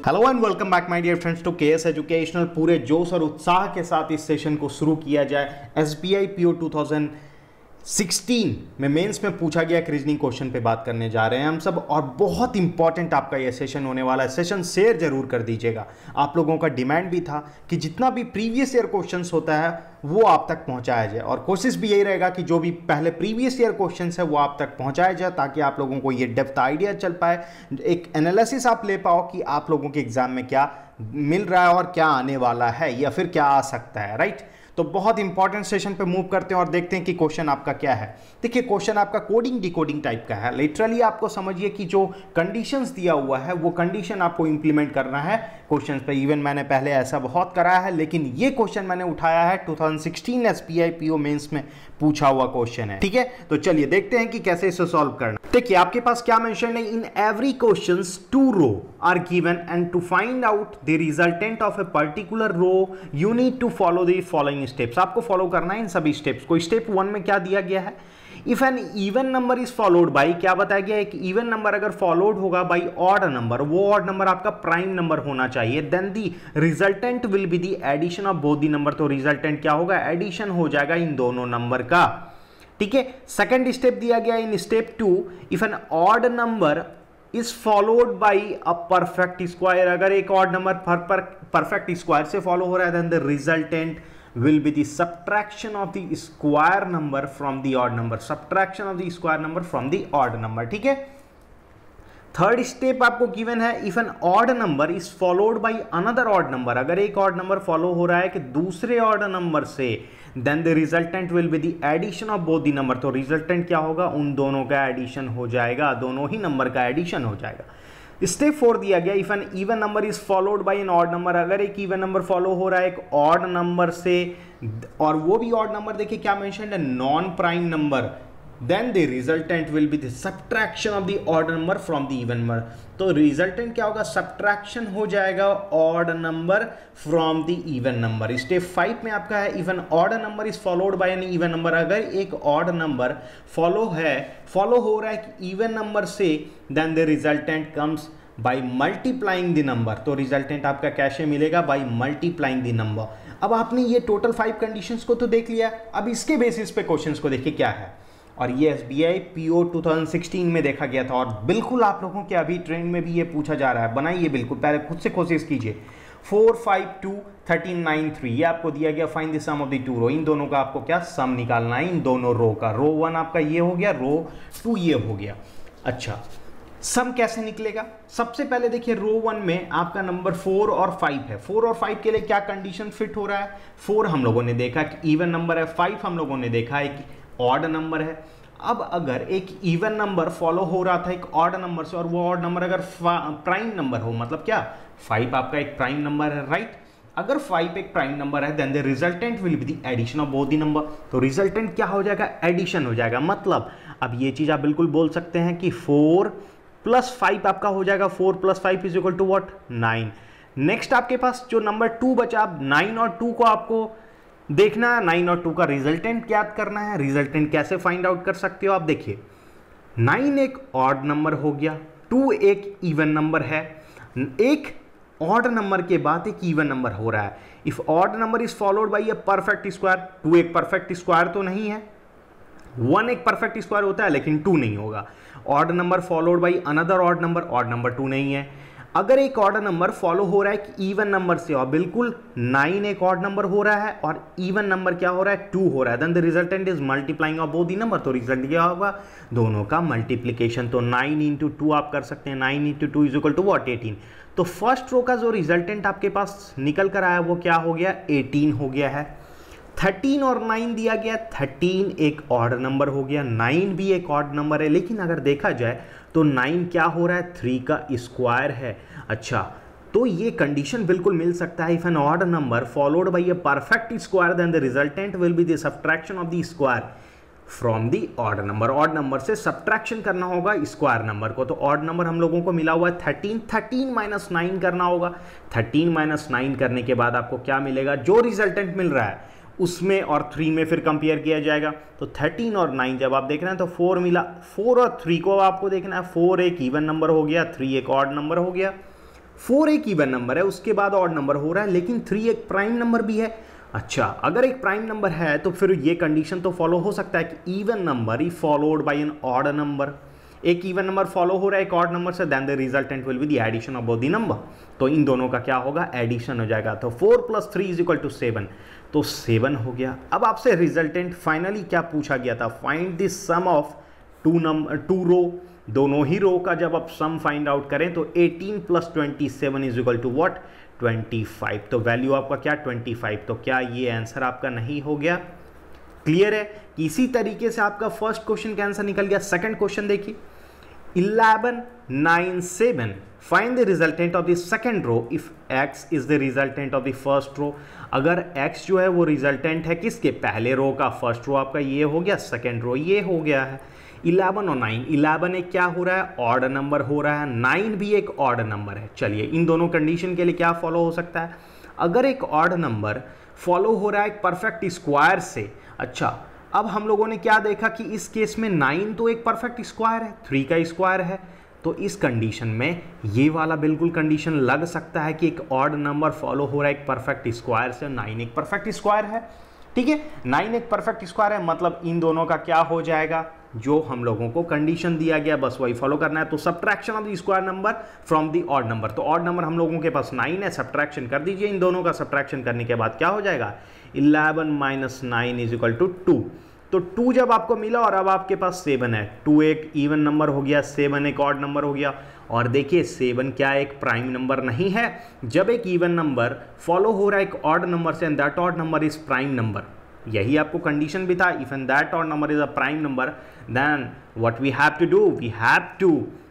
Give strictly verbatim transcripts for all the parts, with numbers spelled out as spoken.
Hello and welcome back my dear friends to KS educational. पूरे जोश और उत्साह के साथ इस सेशन को शुरू किया जाए। SBI PO two thousand sixteen में मेंस में पूछा गया एक रीजनिंग क्वेश्चन पे बात करने जा रहे हैं हम सब, और बहुत इंपॉर्टेंट आपका ये सेशन होने वाला है। सेशन शेयर जरूर कर दीजिएगा। आप लोगों का डिमांड भी था कि जितना भी प्रीवियस ईयर क्वेश्चंस होता है वो आप तक पहुंचाया जाए, और कोशिश भी यही रहेगा कि जो भी पहले प्रीवियस ईयर क्वेश्चंस है वो आप तक पहुंचाया जाए, ताकि आप लोगों को ये डेप्थ आइडिया चल पाए, एक एनालिसिस आप ले पाओ कि आप लोगों के एग्जाम में क्या मिल रहा है और क्या आने वाला है या फिर क्या आ सकता है। राइट, तो बहुत इंपॉर्टेंट सेशन पे मूव करते हैं और देखते हैं कि क्वेश्चन आपका क्या है। देखिए, क्वेश्चन आपका कोडिंग डिकोडिंग टाइप का है। लिटरली आपको समझिए कि जो कंडीशंस दिया हुआ है वो कंडीशन आपको इंप्लीमेंट करना है क्वेश्चन पे। इवन मैंने पहले ऐसा बहुत कराया है, लेकिन ये क्वेश्चन मैंने उठाया है two thousand sixteen SBI PO mains में पूछा हुआ क्वेश्चन है। ठीक है, तो चलिए देखते हैं कि कैसे इसे सॉल्व करना। देखिए, आपके पास क्या मेंशन है, in every questions two row are given and to find out the resultant of a particular row you need to follow the following steps. आपको फॉलो करना है इन सभी स्टेप्स को। स्टेप वन में क्या दिया गया है, if an even number is followed by, क्या बताया गया है कि इवन नंबर अगर फॉलोड होगा बाई ऑड नंबर, वो ऑड नंबर आपका प्राइम नंबर होना चाहिए, then the resultant will be the addition of both the number. तो रिजल्टेंट क्या होगा, एडिशन हो जाएगा इन दोनों नंबर का। ठीक है, सेकंड स्टेप दिया गया in step two, if an odd number is followed by a perfect square, अगर एक ऑड नंबर परफेक्ट स्क्वायर से फॉलो हो रहा है, then the resultant will be the subtraction of the square number from the odd number, subtraction of the square number from the odd number। ठीक है, third step आपको given है, if an odd number is followed by another odd number, अगर एक odd number follow हो रहा है कि दूसरे ऑड नंबर से, then the resultant will be the addition of both the number. तो रिजल्टेंट क्या होगा, उन दोनों का एडिशन हो जाएगा, दोनों ही नंबर का एडिशन हो जाएगा। स्टेप फोर दिया गया, if an even number is followed by an odd number, अगर एक इवन नंबर फॉलो हो रहा है एक ऑड नंबर से, और वो भी ऑड नंबर देखिए क्या मेंशन है, non prime number, then the resultant will be the subtraction of the odd number from the even number। तो रिजल्टेंट क्या होगा, सब्ट्रैक्शन हो जाएगा odd number from the even number. Step five में आपका है, even odd number is followed by an even number, अगर एक ऑड नंबर फॉलो है फॉलो हो रहा है इवन नंबर से, then the resultant comes by multiplying the number. तो रिजल्टेंट आपका कैसे मिलेगा, बाय मल्टीप्लाइंग द नंबर। अब आपने ये टोटल फाइव कंडीशंस को तो देख लिया, अब इसके बेसिस पे क्वेश्चंस को देखिए क्या है। और ये SBI PO two thousand sixteen में देखा गया था, और बिल्कुल आप लोगों के अभी ट्रेंड में भी ये पूछा जा रहा है। बनाइए, बिल्कुल पहले खुद से कोशिश कीजिए। Four five two thirteen nine three, ये आपको दिया गया, find the sum of the two row. इन दोनों का आपको क्या सम निकालना है, इन दोनों रो का। रो वन आपका ये हो गया, रो टू ये हो गया। अच्छा, सम कैसे निकलेगा, सबसे पहले देखिए रो वन में आपका नंबर फोर और फाइव है। फोर और फाइव के लिए क्या कंडीशन फिट हो रहा है, फोर हम लोगों ने देखा कि इवन नंबर है, फाइव हम लोगों ने देखा है कि ऑड नंबर है। अब अगर एक इवन नंबर फॉलो हो रहा था एक ऑड नंबर से, और वो ऑड नंबर अगर प्राइम नंबर हो, मतलब क्या, फाइव आपका एक प्राइम नंबर है। राइट, अगर फाइव एक प्राइम नंबर है, then the resultant will be the addition of both the number. तो रिजल्टेंट क्या हो जाएगा, एडिशन हो जाएगा। मतलब अब ये चीज आप बिल्कुल बोल सकते हैं कि फोर प्लस फाइव आपका हो जाएगा, four plus five is equal to what, nine. Next आपके पास जो नंबर टू बचा, नाइन और टू को आपको देखना है, नाइन और टू का रिजल्टेंट ज्ञात करना है। रिजल्टेंट कैसे फाइंड आउट कर सकते हो आप, देखिए नाइन एक ऑड नंबर हो गया, टू एक इवन नंबर है, एक ऑड नंबर के बाद एक इवन नंबर हो रहा है। If odd number is followed by a perfect square, two एक परफेक्ट स्क्वायर तो नहीं है, वन एक परफेक्ट स्क्वायर होता है लेकिन टू नहीं होगा। Odd number followed by another odd number, odd number two नहीं है। अगर एक ऑड नंबर फॉलो हो रहा है कि इवन नंबर से, और बिल्कुल नाइन एक ऑड नंबर हो रहा है और इवन नंबर क्या हो रहा है, टू हो रहा है, then the resultant is multiplying of both the number. तो रिजल्ट क्या होगा, दोनों का मल्टीप्लीकेशन। तो नाइन इंटू टू आप कर सकते हैं, nine into two is equal to what, eighteen. तो फर्स्ट रो का जो रिजल्टेंट आपके पास निकल कर आया वो क्या हो गया, एटीन हो गया है। थर्टीन और नाइन दिया गया, थर्टीन एक ऑड नंबर हो गया, नाइन भी एक ऑड नंबर है, लेकिन अगर देखा जाए तो नाइन क्या हो रहा है, थ्री का स्क्वायर है। अच्छा, तो ये कंडीशन बिल्कुल मिल सकता है, if an odd number followed by a perfect square, then the resultant will be the subtraction of the square from the odd number. Odd number से सब्ट्रैक्शन करना होगा स्क्वायर नंबर को। तो ऑड नंबर हम लोगों को मिला हुआ है थर्टीन, थर्टीन माइनस नाइन करना होगा। थर्टीन माइनस नाइन करने के बाद आपको क्या मिलेगा, जो रिजल्टेंट मिल रहा है उसमें और थ्री में फिर कंपेयर किया जाएगा। तो थर्टीन और नाइन जब आप देख रहे हैं तो फोर मिला, फोर और थ्री को आपको देखना है। फोर एक इवन नंबर हो गया, थ्री एक ऑड नंबर हो गया। फोर एक इवन नंबर है, उसके बाद ऑड नंबर हो रहा है, लेकिन थ्री एक प्राइम नंबर भी है। अच्छा, अगर एक प्राइम नंबर है तो फिर ये कंडीशन तो फॉलो हो सकता है कि even number is followed by an odd number. एक इवन नंबर फॉलो हो रहा है एक ऑड नंबर से, then the resultant will be the addition of both the number. तो इन दोनों का क्या होगा, एडिशन हो जाएगा। तो four plus three is equal to seven, तो सेवन हो गया। अब आपसे रिजल्टेंट फाइनली क्या पूछा गया था, find the sum of two number two row, दोनों ही रो का जब आप सम फाइंड आउट करें तो eighteen plus twenty seven is equal to what, twenty five. तो वैल्यू आपका क्या, ट्वेंटी फाइव। तो क्या ये आंसर आपका नहीं हो गया? क्लियर है कि इसी तरीके से आपका फर्स्ट क्वेश्चन का आंसर निकल गया। सेकंड क्वेश्चन देखिए, eleven nine seven, find the resultant of the second row if x is the resultant of the first row. अगर x जो है वो रिजल्टेंट है किसके, पहले रो का। फर्स्ट रो आपका ये हो गया, सेकंड रो ये हो गया है। इलेवन और नाइन, इलेवन एक क्या हो रहा है, ऑड नंबर हो रहा है, नाइन भी एक ऑड नंबर है। चलिए इन दोनों कंडीशन के लिए क्या फॉलो हो सकता है, अगर एक ऑड नंबर फॉलो हो रहा है एक परफेक्ट स्क्वायर से। अच्छा, अब हम लोगों ने क्या देखा कि इस केस में नाइन तो एक परफेक्ट स्क्वायर है, थ्री का स्क्वायर है, तो इस कंडीशन में ये वाला बिल्कुल कंडीशन लग सकता है कि एक ऑड नंबर फॉलो हो रहा है एक परफेक्ट स्क्वायर से, नाइन एक परफेक्ट स्क्वायर है। ठीक है, नाइन एक परफेक्ट स्क्वायर है, मतलब इन दोनों का क्या हो जाएगा, जो हम लोगों को कंडीशन दिया गया बस वही फॉलो करना है। तो subtraction of the square number from the odd number, तो ऑड नंबर हम लोगों के पास नाइन है, सब्ट्रैक्शन कर दीजिए। इन दोनों का सब्ट्रैक्शन करने के बाद क्या हो जाएगा, eleven minus nine is equal to two. तो टू जब आपको मिला और अब आपके पास सेवन है, टू एक इवन नंबर हो गया, सेवन एक ऑड नंबर हो गया। और देखिए सेवन क्या एक प्राइम नंबर नहीं है, जब एक इवन नंबर फॉलो हो रहा है एक ऑड नंबर से and that odd number is prime number, यही आपको कंडीशन भी था। If and that odd number is a prime number, then what we have to do, we have to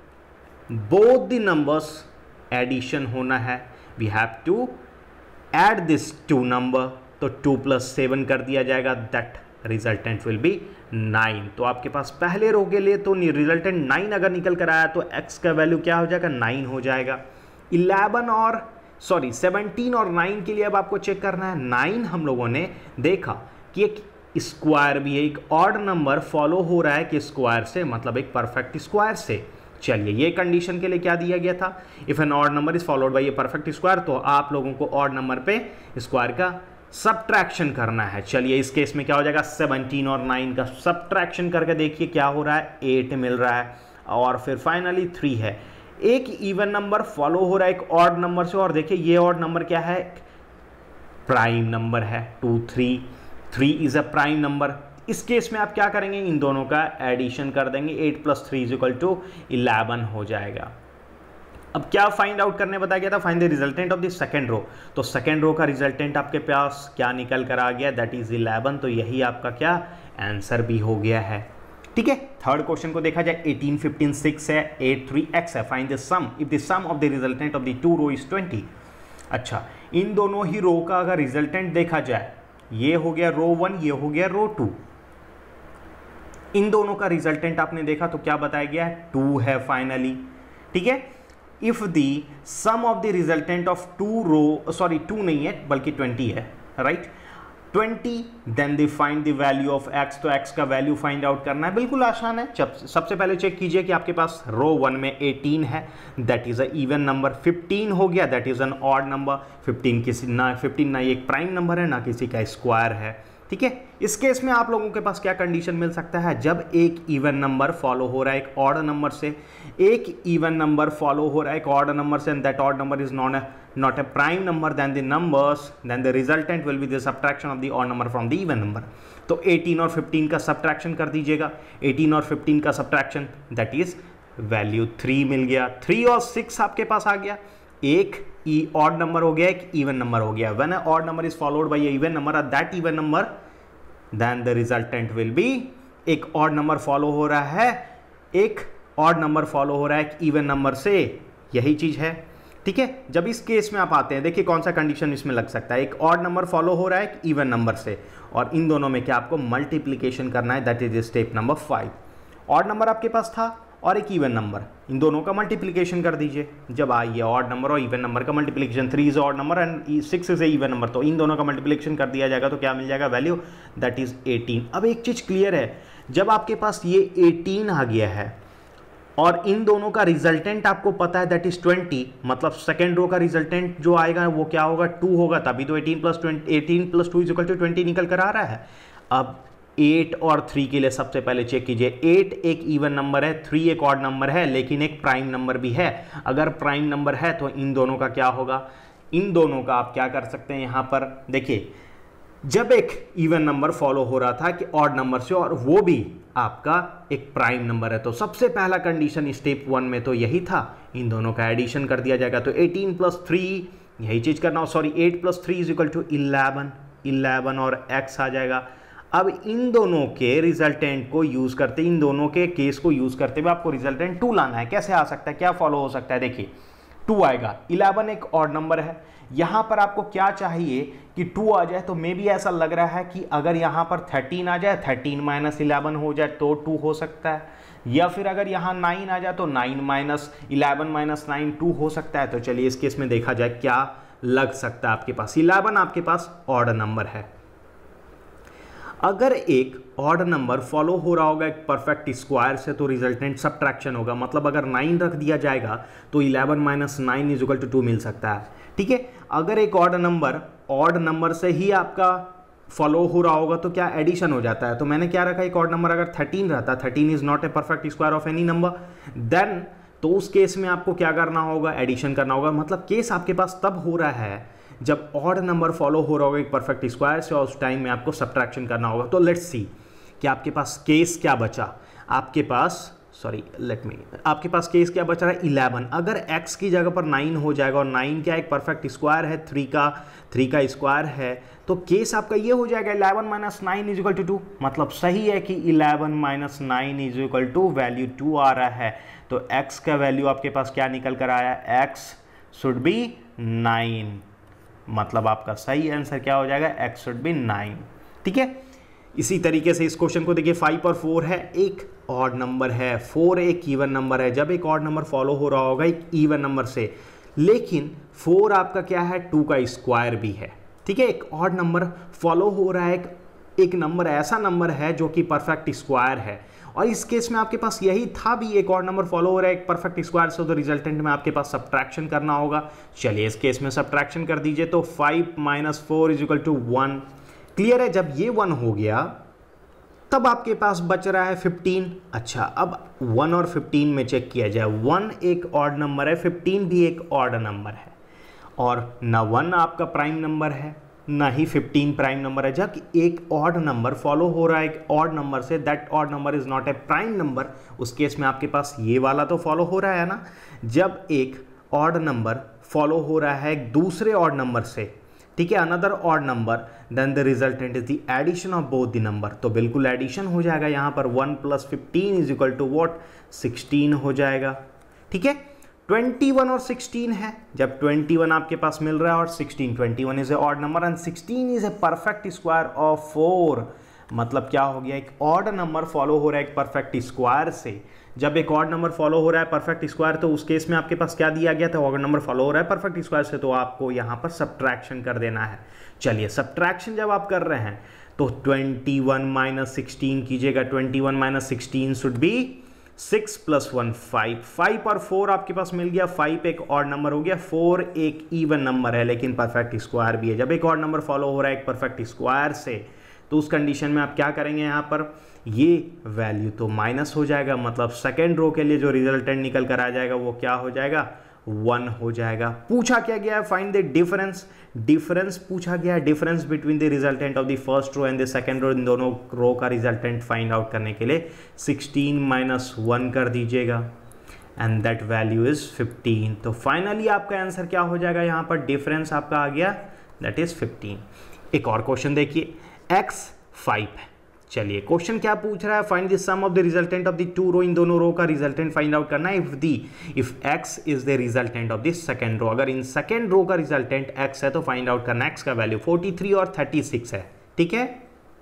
both the numbers addition होना है, we have to add this two number, तो two plus seven कर दिया जाएगा, that resultant will be nine. तो आपके पास पहले रो के लिए तो रिजल्टेंट नाइन अगर निकल कर आया तो x का वैल्यू क्या हो जाएगा, नाइन हो जाएगा। इलेवन और सॉरी सेवनटीन और नाइन के लिए अब आपको चेक करना है। नाइन हम लोगों ने देखा कि एक स्क्वायर भी है, एक ऑड नंबर फॉलो हो रहा है कि स्क्वायर से, मतलब एक परफेक्ट स्क्वायर से। चलिए ये कंडीशन के लिए क्या दिया गया था, if an odd number is followed by a perfect square, तो आप लोगों को ऑड नंबर पे स्क्वायर का सब्ट्रैक्शन करना है। चलिए इस केस में क्या हो जाएगा, सेवनटीन और नाइन का सब्ट्रैक्शन करके देखिए क्या हो रहा है, एट मिल रहा है, और फिर फाइनली थ्री है। एक इवन नंबर फॉलो हो रहा है एक ऑड नंबर से, और देखिए ये ऑड नंबर क्या है, प्राइम नंबर है, two three, three is a prime number. इस केस में आप क्या करेंगे, इन दोनों का एडिशन कर देंगे, eight plus three is equal to eleven हो जाएगा। अब क्या फाइंड आउट करने बताया गया था, find the resultant of the second row. तो सेकंड रो का रिजल्टेंट आपके पास क्या निकल कर आ गया, दैट इज इलेवन। तो यही आपका क्या आंसर भी हो गया है। ठीक है, थर्ड क्वेश्चन को देखा जाए, एटीन फिफ्टीन सिक्स है, एट थ्री एक्स है, find the sum if the sum of the resultant of the two row is twenty. अच्छा, इन दोनों ही रो का अगर रिजल्टेंट देखा जाए, ये हो गया रो वन, ये हो गया रो टू, इन दोनों का रिजल्टेंट आपने देखा तो क्या बताया गया है, टू है फाइनली। ठीक है, if the sum of the resultant of two row, sorry two नहीं है बल्कि ट्वेंटी है, right, twenty, then they find the value of x। तो x का वैल्यू फाइंड आउट करना है, बिल्कुल आसान है। सबसे पहले चेक कीजिए कि आपके पास रो वन में एटीन है, that is a even number, fifteen हो गया, that is an odd number, fifteen किसी ना फिफ्टीन ना एक प्राइम नंबर है ना किसी का स्क्वायर है। ठीक है, इस केस में आप लोगों के पास क्या कंडीशन मिल सकता है, जब एक इवन नंबर फॉलो हो रहा है एक ऑड नंबर से, एक इवन नंबर फॉलो हो रहा है एक ऑड नंबर से and that odd number is not not a prime number, then the numbers then the resultant will be the subtraction of the odd number from the even number. तो eighteen और fifteen का subtraction कर दीजिएगा, eighteen और fifteen का subtraction that is value three मिल गया। Three और सिक्स आपके पास आ गया, एक ई ऑड नंबर हो गया एक इवन नंबर हो गया। When a odd number is followed by a even number, that even number, then the resultant will be, एक ऑड नंबर फॉलो हो रहा है एक ऑड नंबर फॉलो हो रहा है एक इवन नंबर से, यही चीज है। ठीक है, जब इस केस में आप आते हैं, देखिए कौन सा कंडीशन इसमें लग सकता है, एक ऑड नंबर फॉलो हो रहा है एक इवन नंबर से, और इन दोनों में क्या आपको मल्टीप्लीकेशन करना है, that is step number five. Odd number आपके पास था और एक इवन नंबर, इन दोनों का मल्टीप्लीकेशन कर दीजिए। जब आइए ऑड नंबर और इवन नंबर का multiplication, three is odd number and six is a even number, तो इन दोनों का मल्टीप्लीकेशन कर दिया जाएगा तो क्या मिल जाएगा वैल्यू, दैट इज एटीन। अब एक चीज क्लियर है, जब आपके पास ये एटीन आ गया है और इन दोनों का रिजल्टेंट आपको पता है दैट इज ट्वेंटी, मतलब सेकेंड रो का रिजल्टेंट जो आएगा वो क्या होगा, टू होगा, तभी तो eighteen plus twenty eighteen plus two is equal to twenty निकल कर आ रहा है। अब एट और थ्री के लिए सबसे पहले चेक कीजिए, एट एक इवन नंबर है, थ्री एक ऑड नंबर है, लेकिन एक प्राइम नंबर भी है। अगर प्राइम नंबर है तो इन दोनों का क्या होगा, इन दोनों का आप क्या कर सकते हैं, यहां पर देखिए जब एक इवन नंबर फॉलो हो रहा था कि ऑड नंबर से, और वो भी आपका एक प्राइम नंबर है, तो सबसे पहला कंडीशन स्टेप वन में तो यही था, इन दोनों का एडिशन कर दिया जाएगा। तो एटीन प्लस थ्री यही चीज करना, sorry eight plus three is equal to eleven, eleven और एक्स आ जाएगा। अब इन दोनों के रिजल्टेंट को यूज करते, इन दोनों के केस को यूज करते हुए आपको रिजल्टेंट टू लाना है। कैसे आ सकता है, क्या फॉलो हो सकता है, देखिए टू आएगा, इलेवन एक ऑड नंबर है, यहां पर आपको क्या चाहिए कि टू आ जाए, तो मे भी ऐसा लग रहा है कि अगर यहां पर थर्टीन आ जाए, थर्टीन माइनस इलेवन हो जाए तो टू हो सकता है, या फिर अगर यहां नाइन आ जाए तो nine minus eleven minus nine two हो सकता है। तो चलिए इस केस में देखा जाए क्या लग सकता है आपके पास। इलेवन आपके पास ऑड नंबर है, अगर एक ऑड नंबर फॉलो हो रहा होगा एक परफेक्ट स्क्वायर से तो रिजल्टेंट सब्ट्रैक्शन होगा, मतलब अगर नाइन रख दिया जाएगा तो eleven minus nine is equal to two मिल सकता है, ठीक है। अगर एक ऑड नंबर ऑड नंबर से ही आपका फॉलो हो रहा होगा तो क्या एडिशन हो जाता है, तो मैंने क्या रखा, एक ऑड नंबर अगर थर्टीन रहता, thirteen is not a perfect square of any number, then तो उस केस में आपको क्या करना होगा, एडिशन करना होगा। मतलब केस आपके पास तब हो रहा है जब ऑड नंबर फॉलो हो रहा होगा एक परफेक्ट स्क्वायर से, और उस टाइम में आपको सब्ट्रैक्शन करना होगा। तो लेट्स सी कि आपके पास केस क्या बचा, आपके पास सॉरी लेट मी आपके पास केस क्या बच रहा है, इलेवन। अगर x की जगह पर नाइन हो जाएगा, और नाइन क्या एक परफेक्ट स्क्वायर है, थ्री का थ्री का स्क्वायर है, तो केस आपका ये हो जाएगा eleven minus nine is equal to two. मतलब सही है कि eleven minus nine is equal to value two आ रहा है। तो x का वैल्यू आपके पास क्या निकल कर आया, x शुड बी नाइन, मतलब आपका सही आंसर क्या हो जाएगा, x शुड बी नाइन, ठीक है। इसी तरीके से इस क्वेश्चन को देखिए, फाइव और फोर है, एक ऑड नंबर है, फोर एक इवन नंबर है। जब एक ऑड नंबर फॉलो हो रहा होगा एक इवन नंबर से, लेकिन फोर आपका क्या है, टू का स्क्वायर भी है, ठीक है। एक ऑड नंबर फॉलो हो रहा है, एक, एक नंबर ऐसा नंबर है जो कि परफेक्ट स्क्वायर है, और इस केस में आपके पास यही था भी, एक ऑड नंबर फॉलो हो रहा है एक परफेक्ट स्क्वायर से, तो रिजल्टेंट में आपके पास सब्ट्रैक्शन करना होगा। चलिए इस केस में सब्ट्रैक्शन कर दीजिए, तो five minus four is equal to one. Clear है, जब ये वन हो गया तब आपके पास बच रहा है फिफ्टीन। अच्छा, अब वन और फिफ्टीन में चेक किया जाए, वन एक ऑड नंबर है, फिफ्टीन भी एक ऑड नंबर है, और ना वन आपका प्राइम नंबर है ना ही फिफ्टीन प्राइम नंबर है। जब एक ऑड नंबर फॉलो हो रहा है एक ऑड नंबर से, that odd number is not a prime number, उस केस में आपके पास ये वाला तो फॉलो हो रहा है ना। जब एक ऑड नंबर फॉलो हो रहा है एक दूसरे ऑड नंबर से, ठीक है, another odd number, then the resultant is the addition of both the number, तो बिल्कुल एडिशन हो जाएगा यहाँ पर, one plus fifteen is equal to what, sixteen हो जाएगा, ठीक है। ट्वेंटी वन और सिक्सटीन है, जब ट्वेंटी वन आपके पास मिल रहा है और sixteen, twenty one is a odd number and sixteen is a perfect square of four, मतलब क्या हो गया, एक ऑड नंबर फॉलो हो रहा है एक परफेक्ट स्क्वायर से। जब एक ऑड नंबर फॉलो हो रहा है परफेक्ट स्क्वायर, तो उस केस में आपके पास क्या दिया गया था, ऑड नंबर फॉलो हो रहा है परफेक्ट स्क्वायर से, तो आपको यहाँ पर सब्ट्रैक्शन कर देना है। चलिए सब्ट्रैक्शन जब आप कर रहे हैं तो ट्वेंटी वन माइनस सिक्सटीन कीजिएगा, twenty one minus sixteen should be six plus one five, five और फोर आपके पास मिल गया, फाइव एक ऑड नंबर हो गया, फोर एक इवन नंबर है लेकिन परफेक्ट स्क्वायर भी है। जब एक ऑड नंबर फॉलो हो रहा है एक परफेक्ट स्क्वायर से, तो उस कंडीशन में आप क्या करेंगे, यहाँ पर ये वैल्यू तो माइनस हो जाएगा, मतलब सेकेंड रो के लिए जो रिजल्टेंट निकल कर आ जाएगा वो क्या हो जाएगा, वन हो जाएगा। पूछा क्या गया है, फाइंड द डिफरेंस, डिफरेंस पूछा गया है, difference between the resultant of the first row and the second row, इन दोनों रो का रिजल्टेंट फाइंड आउट करने के लिए सिक्सटीन माइनस वन कर दीजिएगा, and that value is fifteen. तो फाइनली आपका आंसर क्या हो जाएगा, यहाँ पर डिफरेंस आपका आ गया, दैट इज फिफ्टीन। एक और क्वेश्चन देखिए, x फाइव है, चलिए क्वेश्चन क्या पूछ रहा है, find the sum of the resultant of the two row, इन दोनों रो का रिजल्टेंट फाइंड आउट करना है if the if x is the resultant of the second row. अगर इन सेकंड रो का रिजल्टेंट x है तो फाइंड आउट करना है x का वैल्यू, फोर्टी थ्री और थर्टी सिक्स है, ठीक है।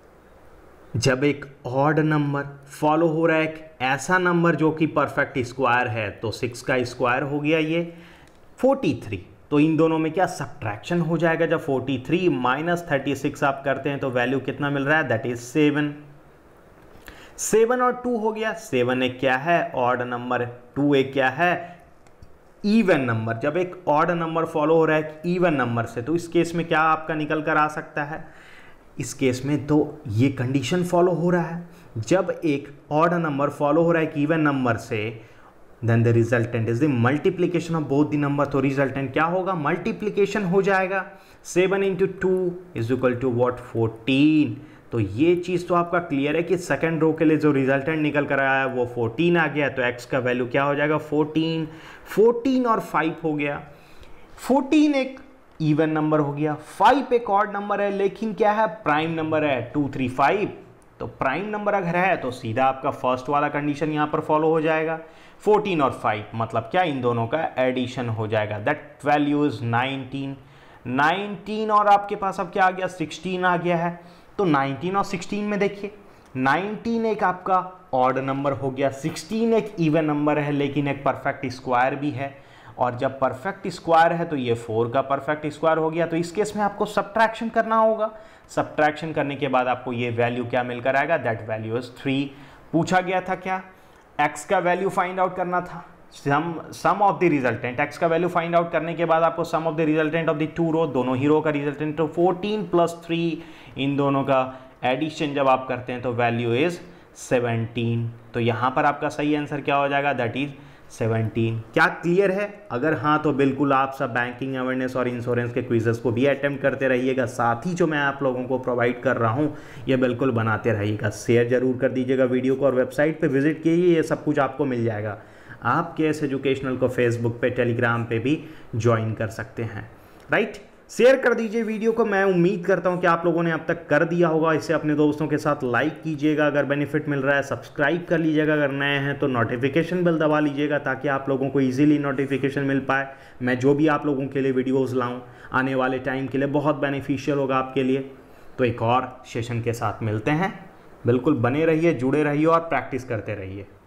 जब एक ऑड नंबर फॉलो हो रहा है एक ऐसा नंबर जो कि परफेक्ट स्क्वायर है, तो सिक्स का स्क्वायर हो गया ये फोर्टी थ्री, तो इन दोनों में क्या सब्ट्रैक्शन हो जाएगा। जब forty three minus thirty six आप करते हैं तो वैल्यू कितना मिल रहा है, दैट इज सेवन। सेवन और टू हो गया, सेवन एक क्या है ऑड नंबर, टू एक क्या है इवन नंबर। जब एक ऑड नंबर फॉलो हो रहा है इवन नंबर से तो इस केस में क्या आपका निकल कर आ सकता है, इस केस में तो ये कंडीशन फॉलो हो रहा है, जब एक ऑड नंबर फॉलो हो रहा है इवन नंबर से then the resultant is the multiplication of both the number. तो रिजल्टेंट क्या होगा, मल्टीप्लीकेशन हो जाएगा। Seven into two is equal to what, fourteen. तो ये चीज़ तो आपका क्लियर है कि सेकंड रो के लिए जो रिजल्टेंट निकल कर आया है वो फोर्टीन आ गया, तो x का वैल्यू क्या हो जाएगा, फोर्टीन। फोर्टीन और फाइव हो गया, फोर्टीन एक इवन नंबर हो गया, फाइव एक ऑड नंबर है लेकिन क्या है प्राइम नंबर है, टू थ्री फाइव। तो प्राइम नंबर अगर है तो सीधा आपका फर्स्ट वाला कंडीशन यहाँ पर फॉलो हो जाएगा। फोर्टीन और फाइव मतलब क्या, इन दोनों का एडिशन हो जाएगा, that value is nineteen. Nineteen और आपके पास अब क्या आ गया, सिक्सटीन आ गया है। तो नाइनटीन और सिक्सटीन में देखिए, नाइनटीन एक आपका ऑड नंबर हो गया, सिक्सटीन एक इवन नंबर है लेकिन एक परफेक्ट स्क्वायर भी है, और जब परफेक्ट स्क्वायर है तो ये फोर का परफेक्ट स्क्वायर हो गया। तो इस केस में आपको सब्ट्रैक्शन करना होगा, सब्ट्रैक्शन करने के बाद आपको ये वैल्यू क्या मिलकर आएगा, दैट वैल्यू इज थ्री। पूछा गया था क्या, x का वैल्यू फाइंड आउट करना था, sum sum of the resultant. x का वैल्यू फाइंड आउट करने के बाद आपको sum of the resultant of the two row, दोनों ही रो का रिजल्टेंट, तो फोर्टीन प्लस थ्री, इन दोनों का एडिशन जब आप करते हैं तो वैल्यू इज सेवनटीन। तो यहाँ पर आपका सही आंसर क्या हो जाएगा, दैट इज सेवनटीन। क्या क्लियर है? अगर हाँ तो बिल्कुल आप सब बैंकिंग अवेयरनेस और इंश्योरेंस के क्विजेस को भी अटेम्प्ट करते रहिएगा, साथ ही जो मैं आप लोगों को प्रोवाइड कर रहा हूँ ये बिल्कुल बनाते रहिएगा। शेयर जरूर कर दीजिएगा वीडियो को, और वेबसाइट पे विजिट कीजिए, ये सब कुछ आपको मिल जाएगा। आप केएस एजुकेशनल को फेसबुक पे, टेलीग्राम पे भी ज्वाइन कर सकते हैं, राइट। शेयर कर दीजिए वीडियो को, मैं उम्मीद करता हूं कि आप लोगों ने अब तक कर दिया होगा। इसे अपने दोस्तों के साथ लाइक कीजिएगा अगर बेनिफिट मिल रहा है, सब्सक्राइब कर लीजिएगा अगर नए हैं तो, नोटिफिकेशन बेल दबा लीजिएगा ताकि आप लोगों को इजीली नोटिफिकेशन मिल पाए। मैं जो भी आप लोगों के लिए वीडियोज़ लाऊँ आने वाले टाइम के लिए बहुत बेनिफिशियल होगा आपके लिए। तो एक और सेशन के साथ मिलते हैं, बिल्कुल बने रहिए, जुड़े रहिए और प्रैक्टिस करते रहिए।